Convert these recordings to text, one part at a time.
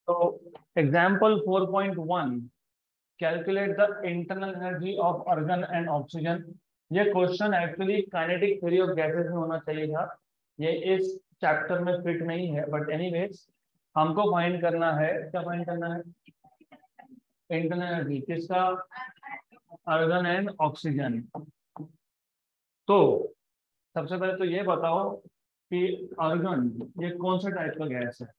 तो example 4.1, calculate the internal energy of argon and oxygen. ये question actually kinetic theory of gases में होना चाहिए था। ये इस चैप्टर में फिट नहीं है, बट एनीवेज हमको फाइंड करना है, क्या फाइंड करना है? इंटरनल एनर्जी किसका? Argon and oxygen. तो सबसे पहले तो ये बताओ कि आर्गन ये कौन सा टाइप का गैस है?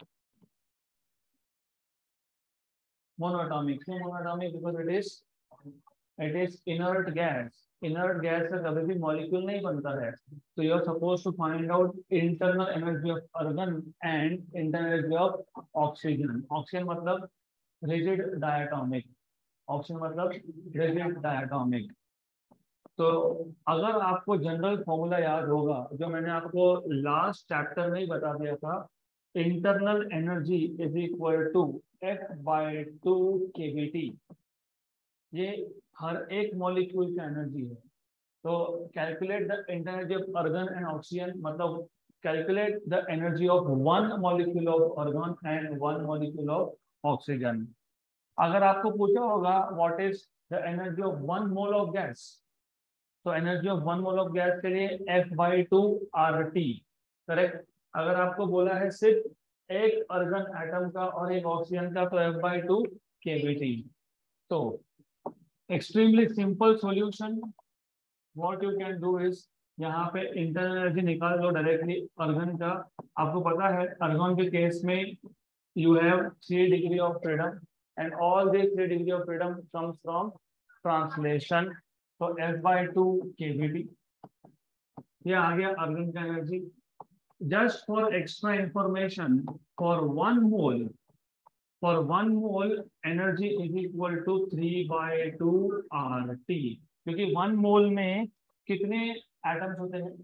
मोनोएटॉमिक। क्यों monoatomic? Because it is inert gas. Inert gas से कभी भी मॉलिक्यूल नहीं बनता है। तो you are suppose to find out internal energy of argon and internal energy of oxygen. Oxygen मतलब रिजिड डायटोमिक। ऑक्सीजन मतलब रिजिड डायटोमिक। तो अगर आपको जनरल फॉर्मूला याद होगा जो मैंने आपको लास्ट चैप्टर में ही बता दिया था, internal energy is equal to F/2 kBT। ये हर एक मॉलिक्यूल का एनर्जी है। तो calculate the energy of argon and oxygen मतलब calculate the energy of one molecule of argon and one molecule of oxygen. अगर आपको पूछा होगा what is the energy of one mole of gas, तो energy of one mole of gas के लिए F/2 RT। Correct. अगर आपको बोला है सिर्फ एक अर्गन एटम का और एक ऑक्सीजन का, तो F/2 kBT। तो extremely simple solution, what you can do is यहाँ पे इंटरनल एनर्जी निकाल लो डायरेक्टली अर्गन का। आपको पता है अर्गन के केस में you have 3 degree of freedom and all this 3 degree of freedom comes from translation. तो F/2 kBT ये आ गया अर्गन का energy. Just for extra information, for one mole for one mole energy is equal to 3/2 RT। क्योंकि one mole में कितने atoms होते हैं?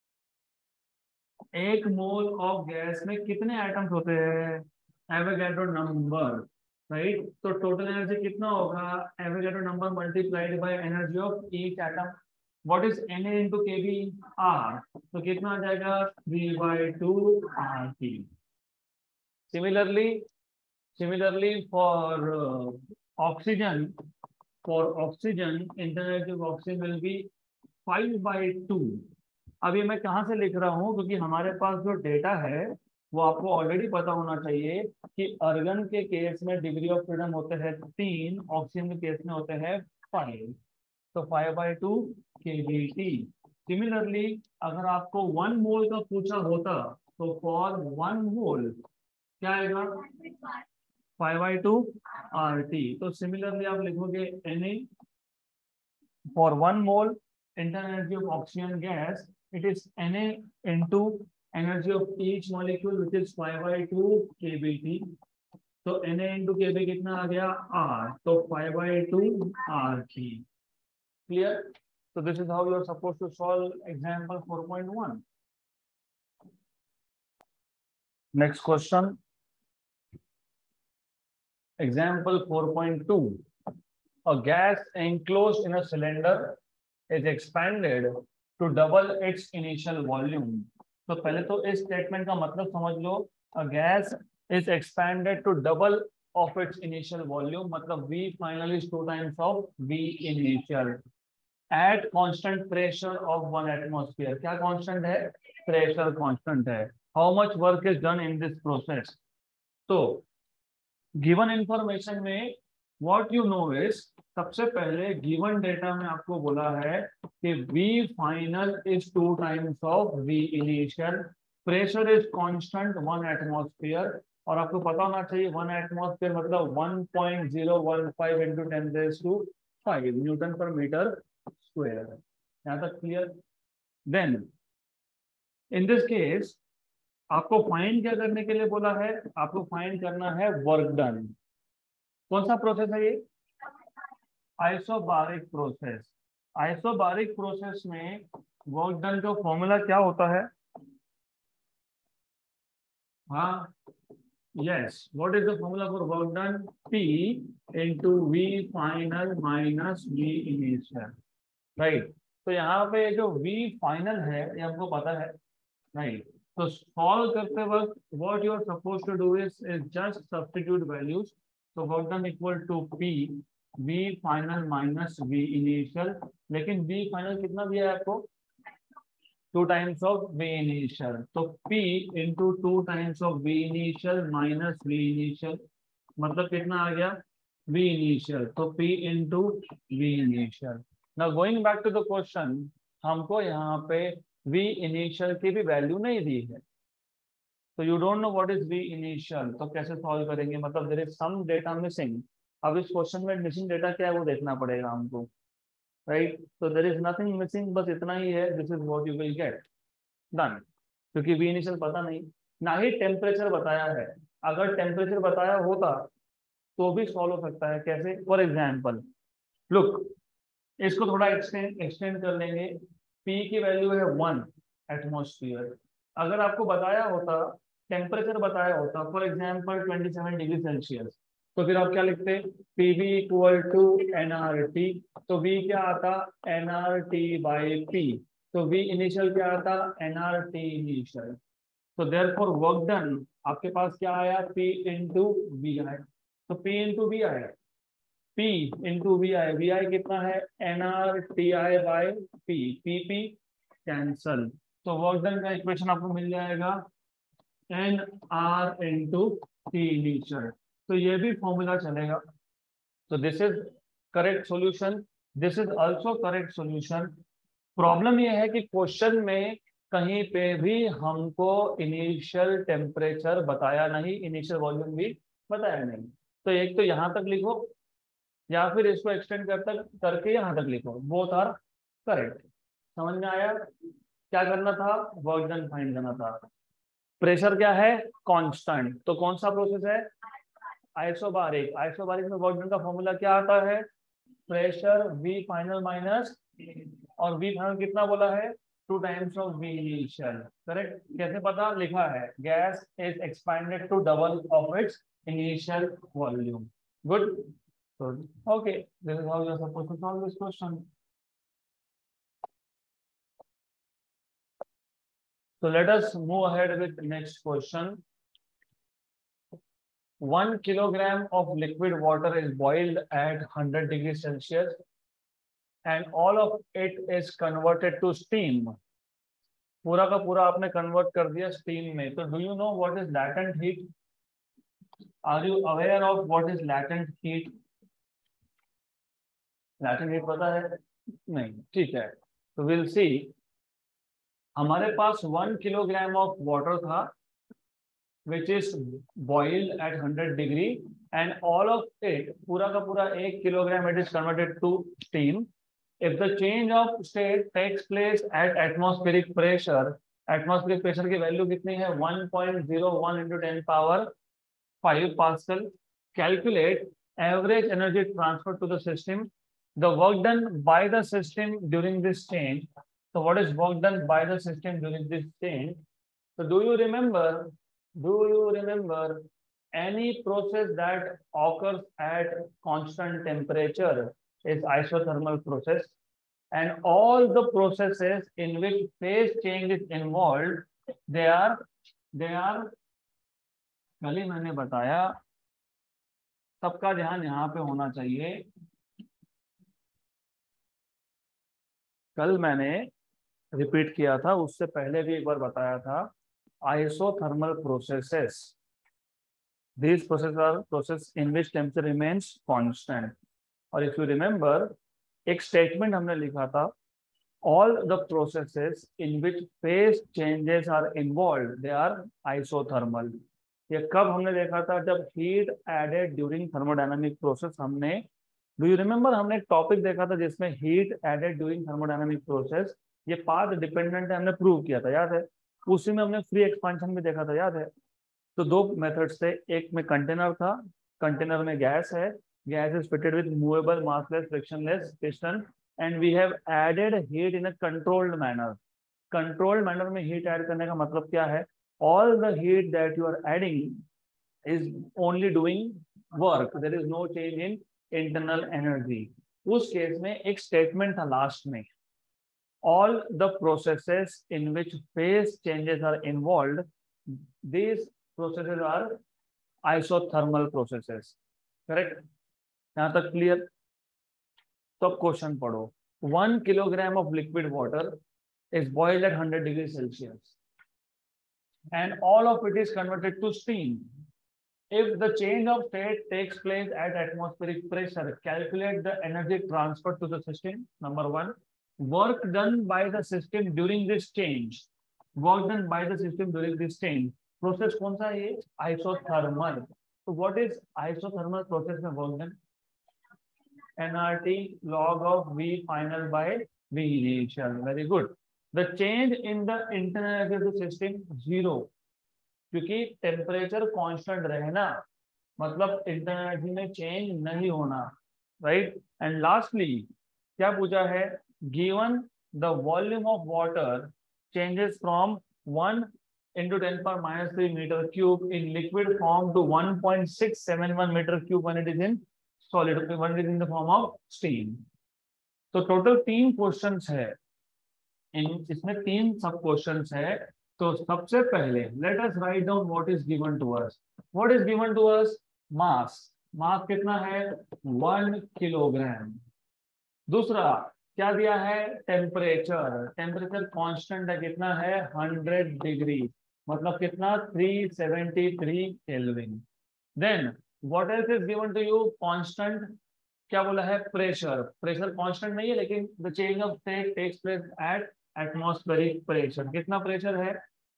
एक मोल ऑफ गैस में कितने एटम्स होते हैं? Avogadro number. राइट। तो टोटल एनर्जी कितना होगा? Avogadro number multiplied by energy of each atom. What is Na into KB? R. तो कितना आ जाएगा? 3/2 RT। Similarly similarly oxygen for oxygen internal energy of oxygen will be 5/2। अब ये मैं कहाँ से लिख रहा हूँ? क्योंकि हमारे पास जो डेटा है वो आपको ऑलरेडी पता होना चाहिए कि अर्गन के केस में डिग्री ऑफ फ्रीडम होते हैं 3, ऑक्सीजन के केस में होते हैं 5। तो 5/2 kBT। सिमिलरली अगर आपको वन मोल का पूछा होता तो फॉर वन मोल क्या आएगा? 5/2 RT। तो सिमिलरली आप लिखोगे Na for 1 mole internal energy of oxygen gas, it is Na into energy of each molecule, which is 5/2 kBT। तो Na into kB कितना आ गया? R। तो 5/2 RT। Clear? So this is how you are supposed to solve example 4.1. Next question. Example 4.2. A gas enclosed in a cylinder is expanded to double its initial volume। तो पहले तो इस statement का मतलब समझ लो। A gas is expanded to double of its initial volume मतलब V final is 2 times of V initial at constant pressure of 1 atmosphere। क्या कांस्टेंट है? प्रेशर कांस्टेंट है। How much work is done in this process? तो given information में what you know is, सबसे पहले given data में आपको बोला है कि V final is 2 times of V initial, pressure is constant 1 atmosphere, और आपको पता होना चाहिए 1 एटमॉस्फेयर मतलब 1.015 इंटू 10⁵ न्यूटन पर मीटर स्क्वायर। यहाँ तक clear? Then in this case आपको फाइंड क्या करने के लिए बोला है? आपको फाइंड करना है वर्क डन। कौन सा प्रोसेस है ये? Isobaric process. आइसोबारिक प्रोसेस में वर्क डन का फॉर्मूला क्या होता है? हाँ, yes, what is the formula for work done? P into V final minus V initial. Right. तो यहाँ पे जो V फाइनल है ये हमको पता है। राइट। तो सॉल्व करते वक्त what you are suppose to do is just substitute values. तो work done equal to P V final minus V initial, लेकिन वी फाइनल कितना दिया है आपको, 2 टाइम्स ऑफ वी इनिशियल। तो P into 2 times of V initial minus V initial, मतलब कितना आ गया, वी इनिशियल। तो P into V initial. Now going back to the question, हमको यहाँ पे वी इनिशियल की भी वैल्यू नहीं दी है, तो you don't know what is V initial, तो कैसे सॉल्व करेंगे, मतलब there is some data missing. अब इस क्वेश्चन में मिसिंग डेटा क्या है वो देखना पड़ेगा हमको, राइट। तो देयर इज नथिंग मिसिंग, बस इतना ही है, this is what you will get done. क्योंकि वी इनिशियल पता नहीं, ना ही टेम्परेचर बताया है। अगर टेम्परेचर बताया होता तो भी सॉल्व हो सकता है। कैसे, फॉर एग्जाम्पल लुक, इसको थोड़ा एक्सटेंड कर लेंगे। P की वैल्यू है 1 एटमोस्फियर। अगर आपको बताया होता, टेम्परेचर बताया होता फॉर एग्जाम्पल 27 डिग्री सेल्सियस, तो फिर आप क्या लिखते, PV इक्वल टू nRT। तो V क्या आता, nRT बाई P। तो V इनिशियल क्या आता, nRT इनिशियल। तो देयरफॉर वर्क डन आपके पास क्या आया, P इंटू वी आया। तो P इंटू वी आया, P into V I, V I कितना है, nRTI by P, PP cancel. तो वर्क डन का इक्वेशन आपको मिल जाएगा nR इंटू टी इनिशियल। तो ये भी फॉर्मूला चलेगा। तो this is correct solution, this is also correct solution. Problem ये है कि क्वेश्चन में कहीं पे भी हमको इनिशियल टेम्परेचर बताया नहीं, इनिशियल वॉल्यूम भी बताया नहीं। तो एक तो यहाँ तक लिखो, या फिर इसको एक्सटेंड करके यहाँ तक लिखो, बोथ आर करेक्ट। समझ में आया, क्या करना था, वर्क डन फाइंड करना था। प्रेशर क्या है, कांस्टेंट, तो कौन सा प्रोसेस है, आइसोबारिक। आइसोबारिक में वर्क डन का फॉर्मूला क्या आता है, प्रेशर वी फाइनल माइनस, और वी फाइनल कितना बोला है, 2 times of V initial. Correct, कैसे पता, लिखा है gas is expanded to double of its initial volume. Good, okay, this is how you are supposed to solve this question. So let us move ahead with the next question. 1 kilogram of liquid water is boiled at 100 degrees Celsius and all of it is converted to steam. पूरा का पूरा आपने convert कर दिया steam में। तो do you know what is latent heat, are you aware of what is latent heat, latent heat पता है, नहीं, ठीक है। तो विल सी, हमारे पास 1 किलोग्राम ऑफ वाटर था which is boiled at 100 degree and all of it, पूरा का पूरा 1 kilogram, it is converted to steam. If the change of state takes place at atmospheric pressure, atmospheric pressure की value कितनी है, 1.01 into 10 power 5 Pascal. Calculate average energy transfer to the system, the work done by the system during this change. So what is work done by the system during this change? So do you remember any process that occurs at constant temperature is isothermal process, and all the processes in which phase change is involved, they are कल ही मैंने बताया, सबका ध्यान यहाँ पे होना चाहिए। कल मैंने रिपीट किया था, उससे पहले भी एक बार बताया था, isothermal processes. These processes are process in which temperature remains constant. और if you remember, एक स्टेटमेंट हमने लिखा था, all the processes in which phase changes are involved, they are isothermal. ये कब हमने देखा था, जब heat added during thermodynamic process, हमने, do you remember, हमने एक टॉपिक देखा था जिसमें heat added during thermodynamic process, ये पाथ डिपेंडेंट है, हमने प्रूव किया था, याद है। उसी में हमने फ्री एक्सपेंशन भी देखा था, याद है। तो 2 मेथड्स थे, एक में कंटेनर था, कंटेनर में गैस है, gas is fitted with movable massless frictionless piston and we have added heat in a controlled manner. Controlled manner में हीट ऐड करने का मतलब क्या है, all the heat that you are adding is only doing work, there is no change in internal energy. उस case में एक statement था लास्ट में, all the processes in which phase changes are involved, these processes are isothermal processes. Correct? यहाँ तक clear? तो अब question पढ़ो. 1 kilogram of liquid water is boiled at 100 degrees Celsius and all of it is converted to steam. If the change of state takes place at atmospheric pressure, calculate the energy transferred to the system. Number one, work done by the system during this change. Work done by the system during this change. Process कौन सा है? Isothermal. So what is isothermal process में work done? nRT log of V final by V initial. Very good. The change in the internal energy of the system 0. क्योंकि temperature constant रहना मतलब internal energy में change नहीं होना. Right. And lastly क्या पूछा है? Given the volume of water changes from 1 into 10 power minus 3 meter cube in liquid form to 1.671 meter cube when it is in solid, when it is in the form of steam. तो total 3 questions है. इसमें 3 sub questions है. तो सबसे पहले let us write down what is given to us. What is given to us? Mass. Mass कितना है? 1 kilogram. दूसरा क्या दिया है? टेम्परेचर. टेम्परेचर कांस्टेंट है. कितना है? 100 डिग्री. मतलब कितना? 373 kelvin. Then what else is given to you? Constant. क्या बोला है? प्रेशर. प्रेशर कांस्टेंट नहीं है लेकिन the change of state takes place at atmospheric pressure. कितना प्रेशर है?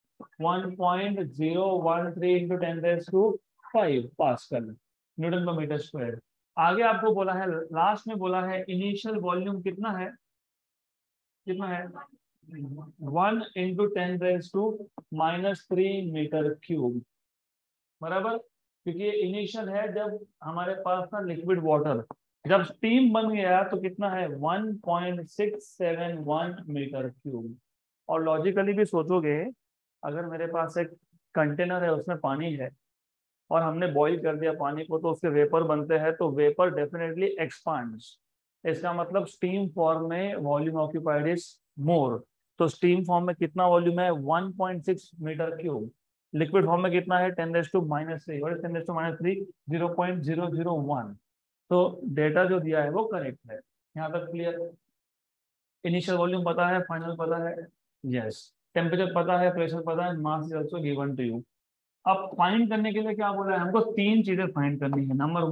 1.013 into 10⁵ पास्कल न्यूटन पर मीटर स्क्वायर. आगे आपको बोला है, लास्ट में बोला है इनिशियल वॉल्यूम कितना है? कितना है? 1 into 10⁻³ मीटर क्यूब. बराबर. क्योंकि ये इनिशियल है जब हमारे पास ना लिक्विड वाटर, जब स्टीम बन गया तो कितना है? 1.671 मीटर क्यूब. और लॉजिकली भी सोचोगे, अगर मेरे पास एक कंटेनर है उसमें पानी है और हमने बॉईल कर दिया पानी को तो उसके वेपर बनते हैं, तो वेपर डेफिनेटली एक्सपांड्स. इसका मतलब स्टीम फॉर्म में वॉल्यूम ऑक्यूपाइड इज मोर. तो स्टीम फॉर्म में कितना वॉल्यूम है? 1.6 मीटर क्यूब. लिक्विड फॉर्म में कितना है? 10⁻³ और 10⁻³ 0.001. तो डेटा जो दिया है वो करेक्ट है. यहाँ तक क्लियर? इनिशियल वॉल्यूम पता है, फाइनल पता है. यस. टेम्परेचर पता है, प्रेशर पता है, mass is also given to you. अब फाइंड करने के लिए क्या बोला है? हमको 3 चीजें फाइंड करनी है. नंबर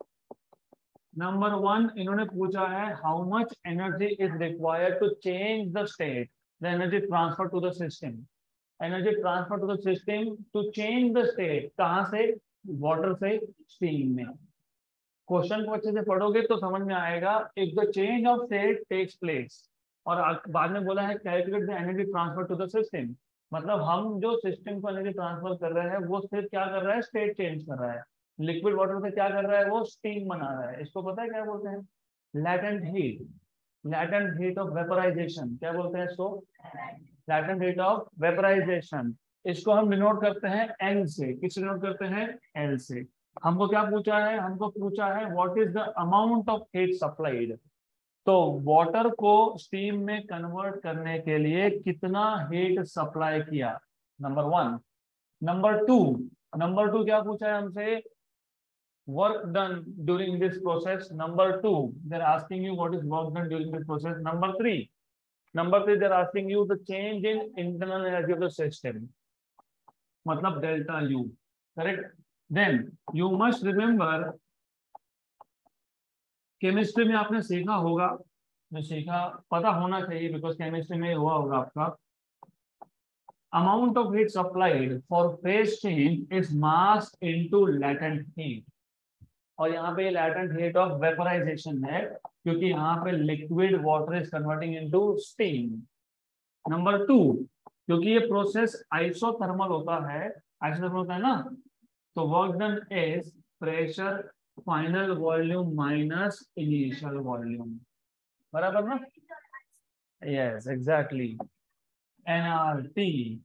वन इन्होंने पूछा है how much energy is required to change the state, the energy transfer to the system. Energy transfer to the system to change the state. कहाँ से? वाटर से स्टीम में. क्वेश्चन को अच्छे से पढ़ोगे तो समझ में आएगा. If the change of state takes place, और बाद में बोला है calculate the energy transfer to the system. मतलब हम जो सिस्टम को एनर्जी ट्रांसफर कर रहे हैं वो सिर्फ क्या कर रहा है? स्टेट चेंज कर रहा है. लिक्विड वाटर से क्या कर रहा है? वो स्टीम बना रहा है. इसको पता है क्या बोलते हैं? Latent heat. Latent heat of vaporisation. क्या बोलते हैं इसको? Latent heat of vaporisation. इसको हम डिनोट करते हैं एल से. किससे डिनोट करते हैं? एल से. हमको क्या पूछा है? हमको पूछा है what is the amount of heat supplied. तो वाटर को स्टीम में कन्वर्ट करने के लिए कितना हीट सप्लाई किया? नंबर 1. नंबर 2 क्या पूछा है हमसे? Work done during this process. Number 2 they are asking you what is work done during this process. Number 3 they are asking you the change in internal energy of the system, मतलब delta U. Correct. Then you must remember, chemistry में आपने सीखा होगा, जो सीखा पता होना चाहिए बिकॉज केमिस्ट्री में हुआ होगा आपका. Amount of heat supplied for phase change is mass into latent heat. और यहाँ पे लैटेंट हीट ऑफ वेपराइजेशन है क्योंकि यहाँ पे liquid water is converting into steam. Number 2, क्योंकि ये प्रोसेस आइसोथर्मल होता है. आइसोथर्मल होता है ना, तो work done is pressure final volume minus initial volume. बराबर ना? Yes exactly. NRT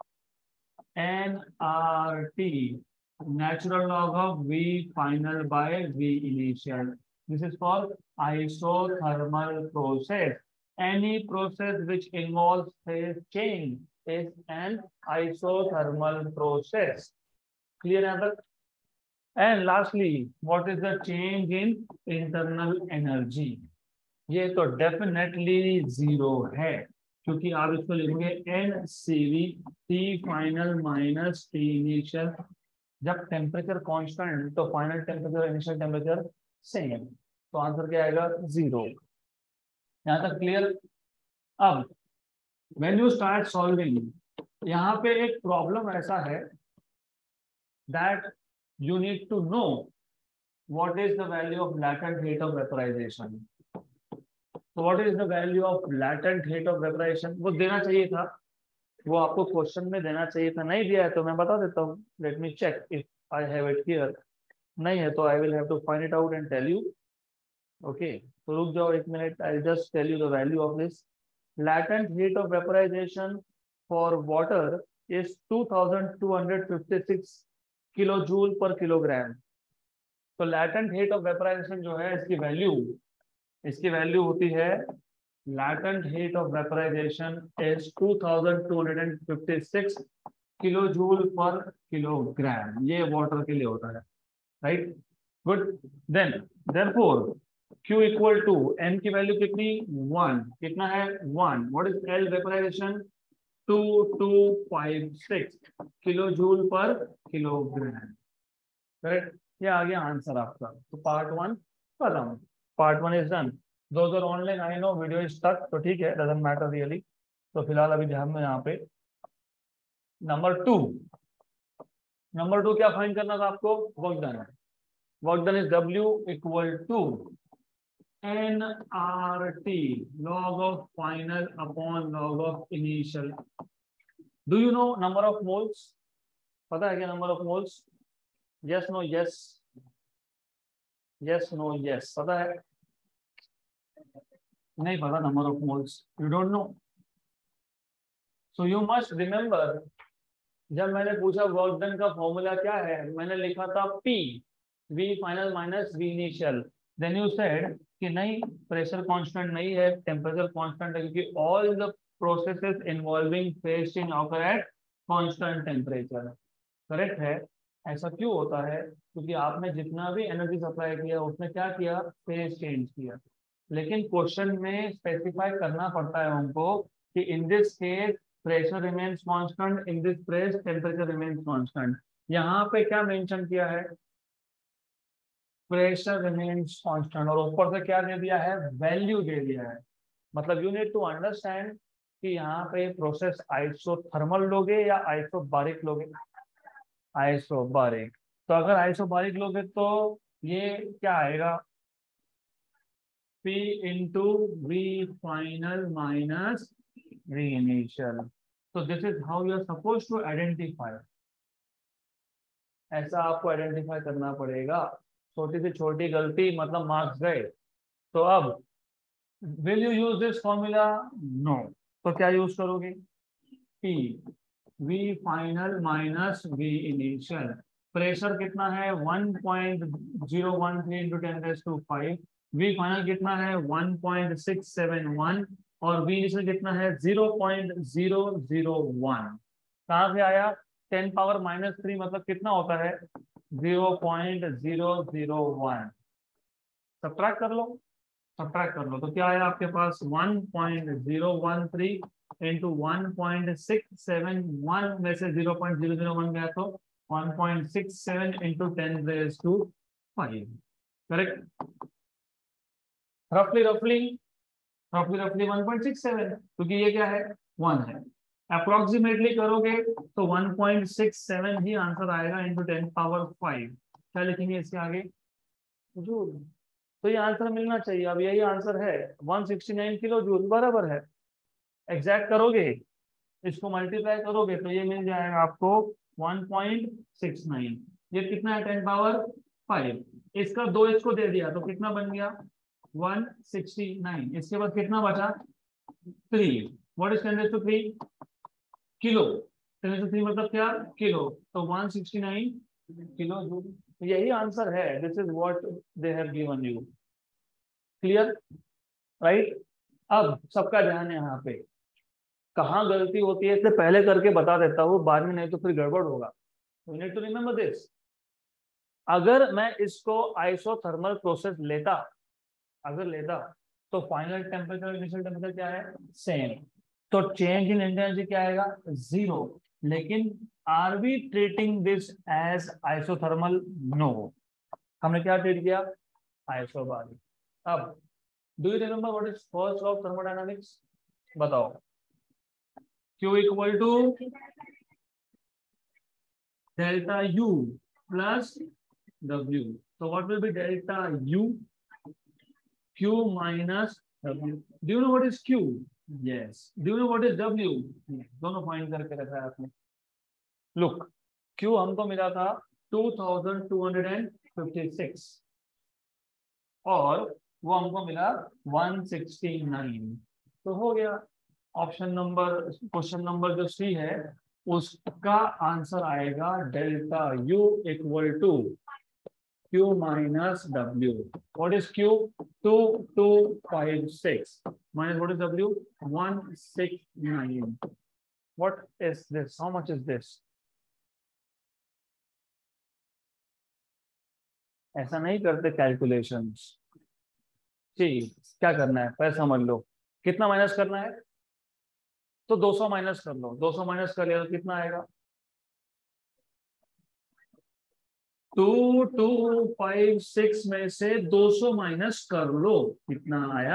natural log of V final by V initial. This is for isothermal process. any process which involves phase change is an isothermal process. Clear है? And lastly, what is the change in internal energy? ये तो definitely zero है, क्योंकि आप इसको लिखोगे N C V T final minus T initial. जब temperature constant तो final temperature initial temperature same, तो आंसर क्या आएगा? जीरो। यहाँ तक क्लियर? अब व्हेन यू स्टार्ट सॉल्विंग, यहाँ पे एक प्रॉब्लम ऐसा है that you need to know what is the value of latent heat of vaporization. So what is the value of latent heat of vaporization? वो देना चाहिए था, वो आपको क्वेश्चन में देना चाहिए था, नहीं दिया है तो मैं बता देता हूँ। Let me check if I have it here. नहीं है तो I will have to find it out and tell you. Okay, तो रुक जाओ एक minute, I just tell you the value of this. latent heat of vaporization for water is 2256 kilojoule per kilogram. तो latent heat of vaporization जो है इसकी value होती है, latent heat of vaporization is 2256 kilojoule per kilogram. ये water के लिए होता है, right? Good. Then therefore Q equal to N की वैल्यू कितनी? 1। कितना है? 1। What is L vaporization? 2256 kilojoule per kilogram. Correct? ये आ गया आंसर आपका। तो पार्ट 1 खत्म, part 1 is done. Those are online, I know video is stuck, तो ठीक है, डजंट मैटर रियली। तो फिलहाल अभी ध्यान में यहाँ पे नंबर 2 क्या फाइंड करना था आपको? वर्क डन है। Work done is W equal to nRT, log of final upon log of initial. Do you know number of moles? पता है क्या number of moles? Yes, no, yes. Yes, no, yes. पता है? नहीं पता number of moles. You don't know. So you must remember, जब मैंने पूछा वर्क डन का फॉर्मूला क्या है, मैंने लिखा था P, V final minus V initial. Then you said कि नहीं, प्रेशर कांस्टेंट नहीं है, टेम्परेचर कांस्टेंट है, क्योंकि all the processes involving phase change occur at constant temperature. Correct है। ऐसा क्यों होता है? क्योंकि आपने जितना भी एनर्जी सप्लाई किया उसने क्या किया? फेज चेंज किया। लेकिन क्वेश्चन में स्पेसिफाई करना पड़ता है उनको कि in this case pressure remains constant, in this case temperature remains constant. यहाँ पे क्या मेंशन किया है? प्रेशर रिमेन्स कांस्टेंट, और ऊपर से क्या दे दिया है? वैल्यू दे दिया है। मतलब यू नीड टू अंडरस्टैंड कि यहाँ पे प्रोसेस आइसोथर्मल लोगे या आइसोबारिक लोगे? आइसोबारिक। तो अगर आइसोबारिक लोगे तो ये क्या आएगा? P into V final minus V initial. तो this is how you are suppose to identify. ऐसा आपको आइडेंटिफाई करना पड़ेगा। छोटी से छोटी गलती मतलब मार्क्स गए। तो अब will you use this formula? No. तो क्या यूज करोगे? P V final minus V initial. Pressure कितना है? 1.013 इंटू 10⁵। V फाइनल कितना है? 1.671 और V इनिशियल कितना है? 0.001। कहाँ से आया? 10⁻³ मतलब कितना होता है? 0.001। सब्ट्रैक्ट कर लो, सब्ट्रैक्ट कर लो, तो क्या आया आपके पास? 1.013 इंटू 1.671 में से 0.001 गया तो 1.67 इंटू 10⁵। करेक्ट? रफली 1.67, क्योंकि ये क्या है? 1 है। अप्रोक्सीमेटली करोगे तो 1.67 ही आंसर आएगा इंटू 10⁵। क्या लिखेंगे इसके आगे? जूल। तो ये आंसर मिलना चाहिए। अब यही आंसर है, 169 किलो जूल बराबर है। एग्जैक्ट करोगे, इसको मल्टीप्लाई करोगे तो ये मिल जाएगा आपको 1.69। ये कितना है? 10⁵। इसका 2 इसको दे दिया तो कितना बन गया? 169। इसके बाद कितना बचा? 3। What is 10⁵? किलो। 10⁵ मतलब क्या? किलो। तो 169 किलो जूल। यही आंसर है। This is what they have given you. Clear? Right? अब सबका ध्यान है यहाँ पे, कहाँ गलती होती है इससे पहले करके बता देता हूँ, बाद में नहीं तो फिर गड़बड़ होगा। You need to remember this. अगर मैं इसको आइसोथर्मल प्रोसेस लेता, अगर लेता, तो फाइनल टेम्परेचर इनिशियल टेम्परेचर क्या है, सेम, तो चेंज इन एनर्जी क्या आएगा, जीरो। लेकिन are we treating this as isothermal, no, हमने क्या ट्रीट किया, आइसोबारिक। अब do you remember what is first law of thermodynamics, बताओ। Q equal to delta U plus W, so what will be delta U, Q minus W. Do you know what is Q? Yes. Do you know what is W? दोनों find करके रखा है आपने। Look, Q हमको मिला था 2256 और वो हमको मिला 169, तो हो गया। ऑप्शन नंबर, क्वेश्चन नंबर जो सी है उसका आंसर आएगा delta U equal to Q minus W. What is Q? 2256 minus what is W? 169. What is this? How much is this? ऐसा नहीं करते कैलकुलेशंस। ठीक, क्या करना है पहले समझ लो, कितना माइनस करना है, तो 200 माइनस कर लो, 200 माइनस कर लिया तो कितना आएगा, 2256 में से 200 माइनस कर लो, कितना आया,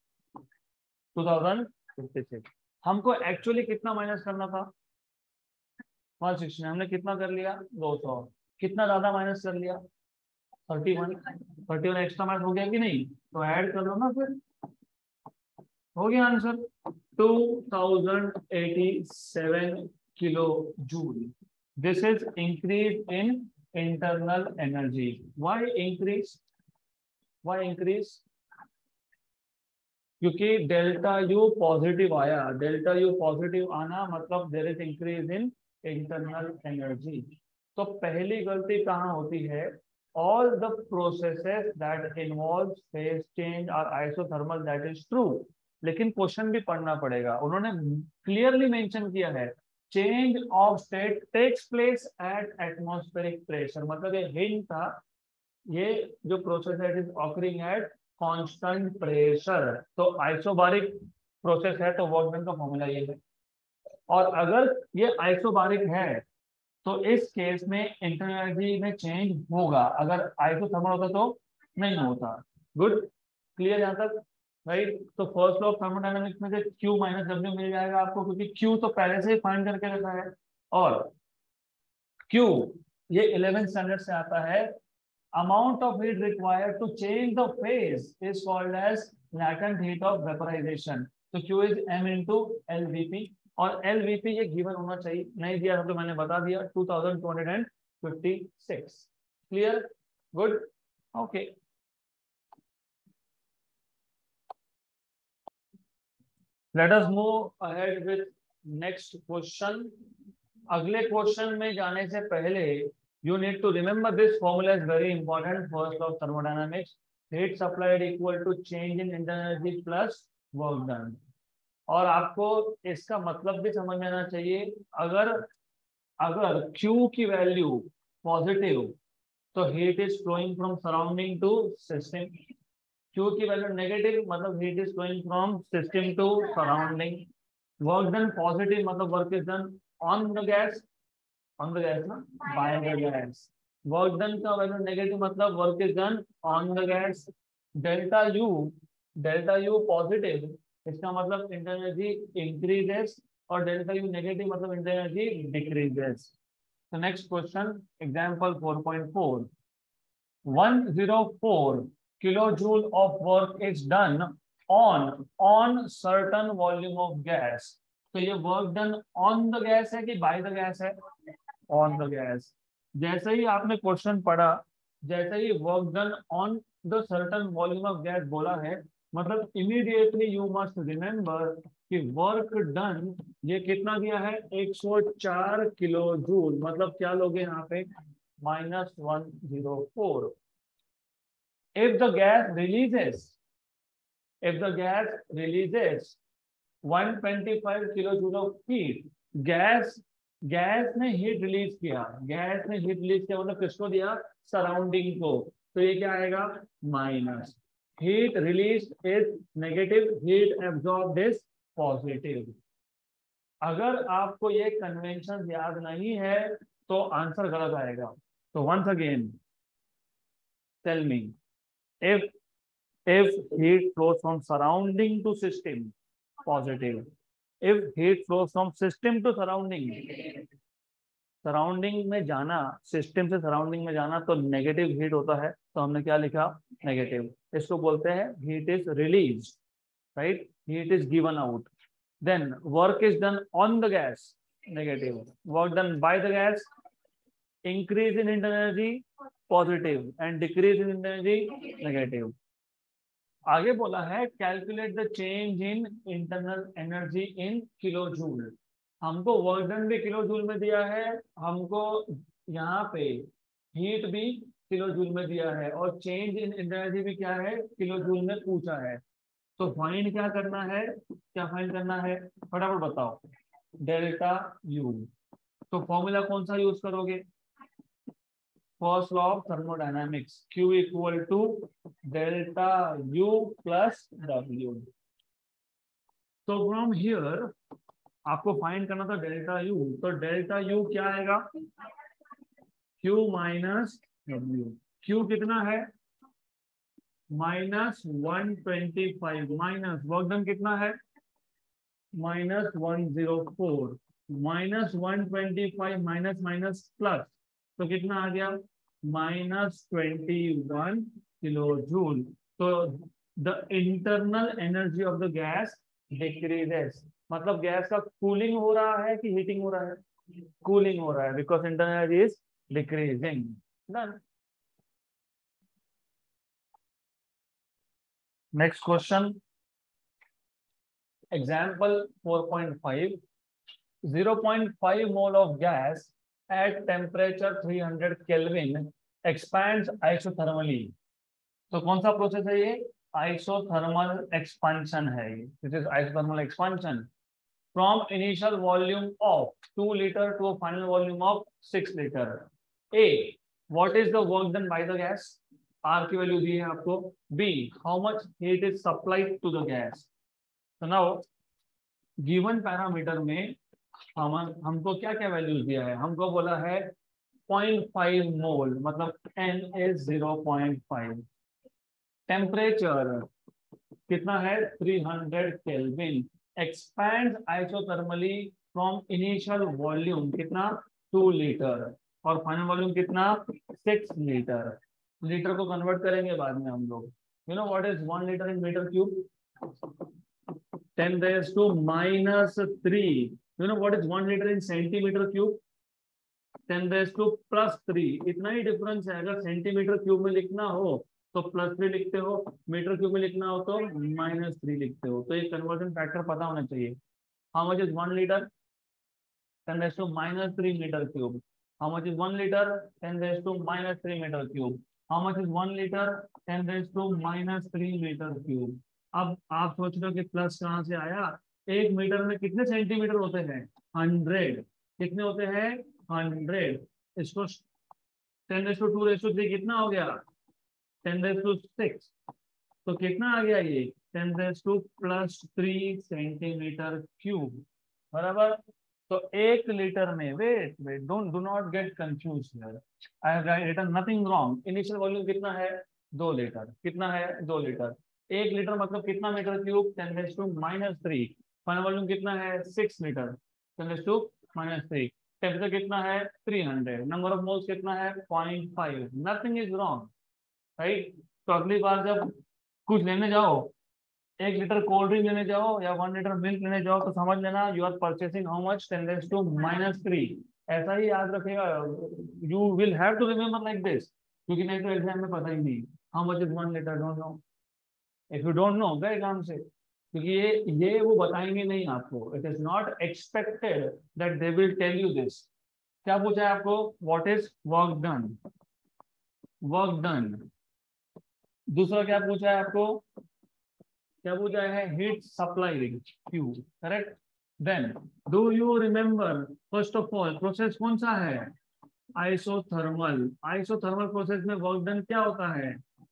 2056। हमको एक्चुअली कितना माइनस करना था, 160, हमने कितना कर लिया, 200, कितना ज्यादा माइनस कर लिया, 31 एक्स्ट्रा माइनस हो गया कि नहीं, तो ऐड कर लो ना फिर, हो गया answer 2087 kilo joule. This is increase in internal energy. Why increase, why increase, क्योंकि डेल्टा यू पॉजिटिव आया, डेल्टा यू पॉजिटिव आना मतलब there is increase in internal energy. तो पहली गलती कहाँ होती है, all the processes that involve phase change are isothermal, that is true, लेकिन क्वेश्चन भी पढ़ना पड़ेगा, उन्होंने क्लियरली मेंशन किया है change of state takes place at atmospheric pressure, मतलब ये हिंट था, ये जो प्रोसेस है it is occurring at constant pressure, तो आइसोबारिक प्रोसेस है तो वर्क डन का फॉर्मूला ये है। और अगर ये आइसोबारिक है तो इस केस में इंटरनल एनर्जी में चेंज होगा, अगर आइसोथर्मल होता तो नहीं होता। गुड, क्लियर यहाँ तक, राइट। तो फर्स्ट लॉ ऑफ थर्मोडायनामिक्स में से Q माइनस W मिल जाएगा आपको, क्योंकि Q तो पहले से ही फाइंड करके रखा है, और Q ये 11th स्टैंडर्ड से आता है। Amount of heat required to change the phase is called as latent heat of vaporization, तो Q इज M into LVP, और LVP ये गिवन होना चाहिए, नहीं दिया तो मैंने बता दिया 2256। Clear, good, okay. Let us move ahead with next question. अगले क्वेश्चन में जाने से पहले you need to remember this formula is very important, first of thermodynamics, heat supplied equal to change in internal energy plus work done। और आपको इसका मतलब भी समझ में आना चाहिए, अगर अगर Q की वैल्यू पॉजिटिव तो heat is flowing from surrounding to system, Q की वैल्यू नेगेटिव मतलब heat is flowing from system to surrounding, work done positive मतलब work is done on the gas, on the gas ना, by the gas. Work done का value negative मतलब work is done on the gas. Delta U, delta U positive इसका मतलब internal energy increases, और delta U negative मतलब internal energy decreases. तो next question, example 4.4, 104 kilojoule of work is done on certain volume of gas। तो ये work done on the gas है कि by the gas है, ऑन द गैस। जैसे ही आपने क्वेश्चन पढ़ा, जैसे ही work done on the certain volume of gas बोला है, मतलब इमीडिएटली यू मस्ट रिमेंबर कि वर्क डन ये कितना दिया है, 104 किलो जूल, मतलब क्या लोगे यहाँ पे, -104। If the gas releases, If the gas releases 125 kilojoule of heat, gas ने हीट रिलीज किया, मतलब किसको दिया? सराउंडिंग को। तो ये क्या आएगा? Minus. Heat release is negative, heat absorbed is positive. अगर आपको ये कन्वेंशन याद नहीं है तो आंसर गलत आएगा। तो once again tell me, if heat flows from surrounding to system, positive. If heat flows from system to surrounding, surrounding में जाना, सिस्टम से सराउंडिंग में जाना तो नेगेटिव हीट होता है। तो हमने क्या लिखा? नेगेटिव। इसको बोलते हैं heat is release, right? Heat is given out. Then work is done on the gas, negative. Work done by the gas, increase in energy, positive, and decrease in energy, negative. आगे बोला है calculate the change in internal energy in kilo joule. हमको work done भी kilo joule में दिया है, हमको यहाँ पे हीट भी किलो जूल में दिया है, और चेंज इन एनर्जी भी क्या है? किलो जूल में पूछा है। तो फाइंड क्या करना है? क्या फाइंड करना है? फटाफट बताओ। Delta U. तो फॉर्मूला कौन सा यूज करोगे? First law of thermodynamics, Q equal to delta U plus W। तो फ्रॉम हियर आपको फाइंड करना था डेल्टा U। तो डेल्टा U क्या आएगा? Q minus W। Q कितना है? -125, माइनस वर्क डन कितना है? -104, -125 माइनस माइनस प्लस, तो कितना आ गया? -21 किलो जूल। तो the internal energy of the gas decreases. मतलब गैस का कूलिंग हो रहा है कि हीटिंग हो रहा है? कूलिंग हो रहा है, because internal energy is decreasing. Done. Next question, example 4.5। 0.5 mole of gas at temperature 300 Kelvin expands isothermally। तो कौन सा प्रोसेस है ये? आइसोथर्मल एक्सपेंशन है ये। This is isothermal expansion from initial volume of 2 litre to a final volume of 6 litre. A, what is the work done by the gas? R की वैल्यू दी है आपको। B, how much heat is supplied to the gas. तो now given parameter में हमको क्या क्या वैल्यूज दिया है? हमको बोला है 0.5 मोल, मतलब n इज 0.5। टेम्परेचर कितना है? 300 kelvin. Expand isothermally from initial volume कितना? 2 लीटर, और फाइनल वॉल्यूम कितना? 6 लीटर। लीटर को कन्वर्ट करेंगे बाद में हम लोग। You know what is 1 litre in metre cube? 10 raised to -3। You know what is 1 liter in centimeter cube? 10 raised to +3। इतना ही डिफरेंस है। अगर सेंटीमीटर क्यूब में लिखना हो तो +3 लिखते हो, मीटर क्यूब में लिखना हो तो -3 लिखते हो। तो ये कन्वर्जन फैक्टर पता होना चाहिए। How much is 1 litre? 10 raised to -3 metre cube. How much is 1 litre? 10 raised to -3 metre cube. How much is 1 litre? 10 raised to -3 metre cube. अब आप सोच रहे हो कि प्लस कहाँ से आया? 1 मीटर में कितने सेंटीमीटर होते हैं? 100। कितने होते हैं? 100। इसको 10⁻²⁻3 कितना हो गया? 10⁻6। तो कितना आ गया ये? 10⁻+3 सेंटीमीटर क्यूब, बराबर। तो 1 लीटर में, wait wait, don't do not get confuse here, I have written nothing wrong. Initial volume कितना है? 2 लीटर। कितना है? 2 लीटर। 1 लीटर मतलब कितना मीटर क्यूब? 10⁻3। फाइनल वॉल्यूम कितना है? 6 लीटर। 10⁻3। टेम्परेचर कितना है? 300। नंबर ऑफ मोल्स कितना है? 0.5। Nothing is wrong, right. तो अगली बार जब कुछ लेने जाओ, 1 लीटर कोल्ड ड्रिंक लेने जाओ या 1 लीटर मिल्क लेने जाओ, तो समझ लेना you are purchasing how much? 10⁻3। ऐसा ही याद रखेगा। You will have to remember like this, क्योंकि नहीं तो एग्जाम में पता ही नहीं how much is 1 litre. Don't know. If you don't know, गए काम से, क्योंकि ये वो बताएंगे नहीं आपको। It is not expected that they will tell you this. क्या पूछा है आपको? What is work done? Work done. दूसरा क्या पूछा है आपको? क्या पूछा है? Heat supply Q, correct. Then do you remember first of all process कौन सा है? आइसोथर्मल। आइसोथर्मल प्रोसेस में वर्क डन क्या होता है?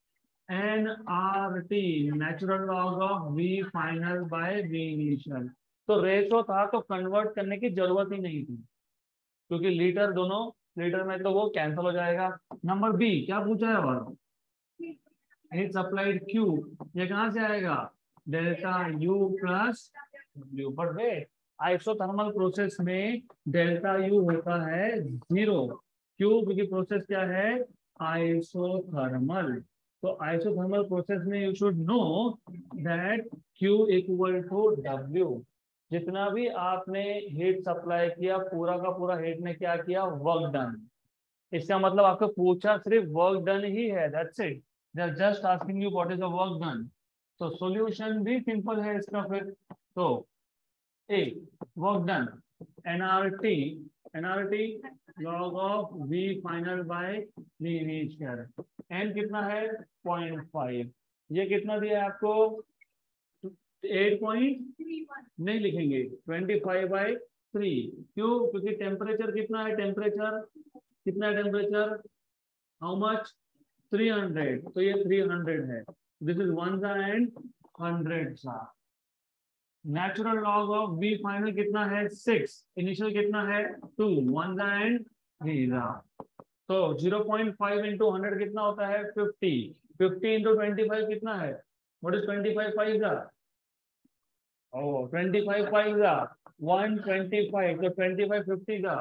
NRT, natural log of V final by V initial. तो रेशो था तो कन्वर्ट करने की जरूरत ही नहीं थी, क्योंकि लीटर दोनों लीटर में तो वो कैंसिल हो जाएगा। नंबर बी क्या पूछा है? और हीट सप्लाइड Q, ये कहां से आएगा? Delta U plus W। But wait, isothermal process में डेल्टा U होता है 0। क्यों? क्योंकि प्रोसेस क्या है? आइसोथर्मल। तो आइसोथर्मल प्रोसेस में you should know that Q equal to W। जितना भी आपने हीट सप्लाई किया, पूरा का पूरा हीट ने क्या किया? Work done. इसका मतलब आपको पूछा सिर्फ वर्क डन ही है, that's it. They are just asking you what is the work done. तो सॉल्यूशन भी सिंपल है इसका फिर। तो A, work done, NRT, NRT log of V final by V initial. N कितना है? 0.5। ये कितना दिया है आपको? 8 नहीं लिखेंगे, 25/3। क्यों? क्योंकि टेम्परेचर कितना है? टेम्परेचर कितना है? Temperature how much? 300। तो ये 300 है। दिस इज वन सा एंड 100 सा। Natural log of V final कितना है? 6। इनिशियल कितना है? 2। वन सा एंड 3 सा। तो 0.5 इंटू 100 कितना होता है? 50। 50 इंटू 25 कितना है? व्हाट इज 25 5 सा? Oh, 25 5 का 125, तो 25 50 का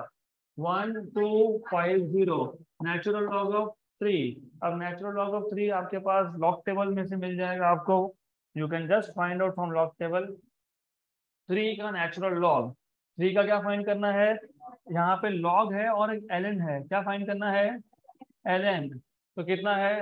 1250। Natural log of 3। अब नेचुरल लॉग ऑफ 3 आपके पास लॉग टेबल में से मिल जाएगा आपको। You can just find out from log table 3 का नेचुरल लॉग। 3 का क्या फाइंड करना है? यहाँ पे लॉग है और एक ln है, क्या फाइंड करना है? ln। तो कितना है?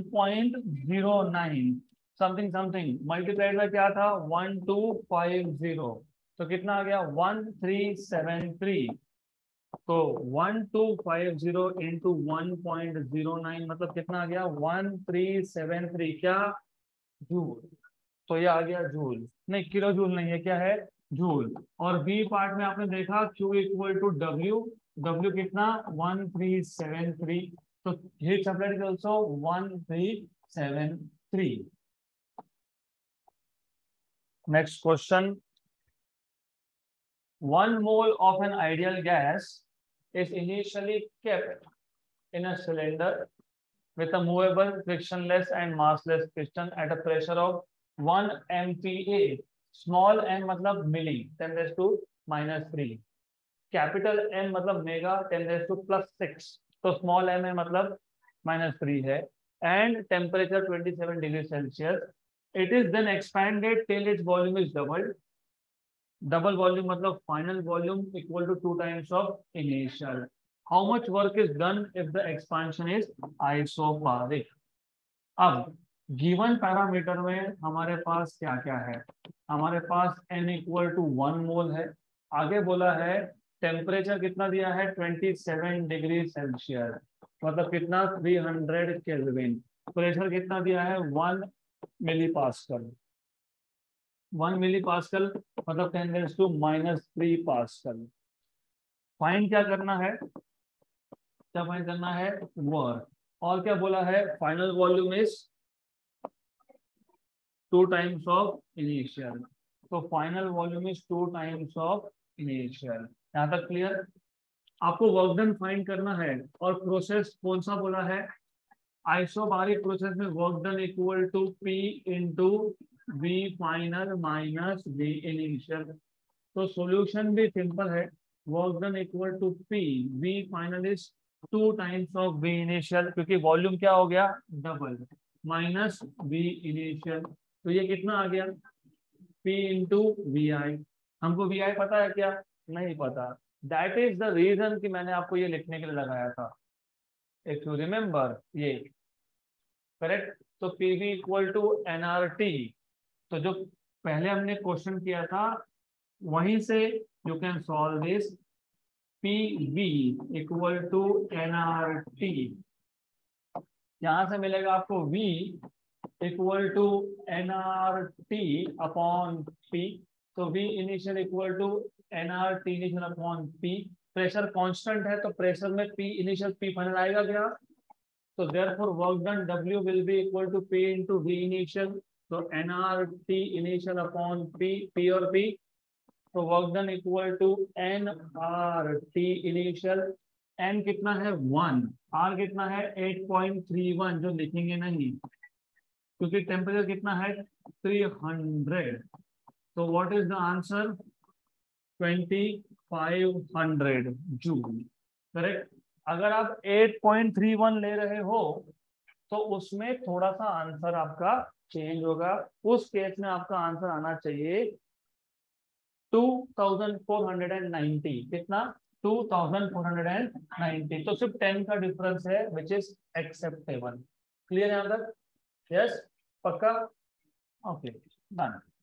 1.09 समथिंग समथिंग मल्टीप्लाइड बाय क्या था? 1250। तो कितना आ गया? 1373। तो 1250 इंटू 1.09 मतलब कितना आ गया? 1373। क्या? जूल। तो ये आ गया जूल, नहीं किलो जूल नहीं है, क्या है? जूल। और बी पार्ट में आपने देखा Q equal to W। W कितना? 1373। तो heat supplied is also 1373। Next question. 1 mole of an ideal gas is initially kept in a cylinder with a movable, frictionless and massless piston at a pressure of 1 MPa। Small m मतलब milli 10⁻⁻3। Capital M मतलब mega 10⁻+6। तो small m है मतलब -3 है। And temperature 27 degree Celsius. It is then expanded till its volume is doubled. Double volume मतलब final volume equal to 2 times of initial. How much work is done if the expansion is isobaric. अब given parameter में हमारे पास क्या क्या है? हमारे पास n इक्वल टू 1 मोल है। आगे बोला है टेम्परेचर कितना दिया है? 27 डिग्री सेल्सियस मतलब कितना? 300 केल्विन। प्रेशर कितना दिया है? 1 मिली पास्कल। 1 मिली पास्कल मतलब 10⁻⁻3 पास्कल। फाइंड क्या करना है? क्या फाइंड करना है? वर्क। और क्या बोला है? Final volume is 2 times of initial. तो final volume is 2 times of initial. यहाँ तक क्लियर? आपको वर्क डन फाइंड करना है और प्रोसेस कौन सा बोला है? आइसोबारिक प्रोसेस में work done equal to P into V final minus V initial. तो सॉल्यूशन भी सिंपल है। Work done equal to P, V final is 2 times of V initial, क्योंकि वॉल्यूम क्या हो गया? Double, minus V initial. तो ये कितना आ गया? P into V I. हमको वी आई पता है क्या? नहीं पता। दैट इज द रीजन कि मैंने आपको ये लिखने के लिए लगाया था, इफ यू रिमेम्बर ये, करेक्ट। तो P V equal to NRT। तो जो पहले हमने क्वेश्चन किया था वहीं से you can solve this. P V equal to NRT। यहां से मिलेगा आपको V equal to nRT upon P, तो V initial equal to nRT initial upon P। Pressure constant है तो प्रेशर में P इनिशियल P फाइनल आएगा क्या? तो therefore work done W will be equal to P into V initial, so nRT initial upon P और P, तो work done equal to nRT initial. n कितना है 1, r कितना है 8.31 जो लिखेंगे नहीं क्योंकि टेम्परेचर कितना है 300, तो what is the answer 2500 joule, correct. अगर आप 8.31 ले रहे हो तो उसमें थोड़ा सा आंसर आपका चेंज होगा, उस केस में आपका आंसर आना चाहिए 2490। कितना? 2490। तो सिर्फ 10 का डिफरेंस है विच इज एक्सेप्टेबल। क्लियर है यहाँ तक? यस, पक्का? Okay, done.